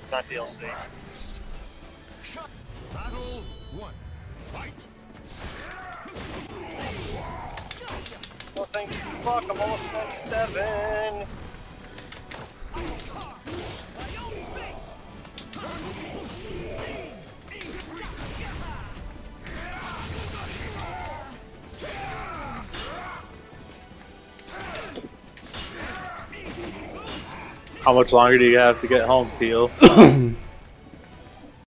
not DLC. Battle 1. Fight. Well, thank you. Fuck, I'm almost 97. How much longer do you have to get home, Teal?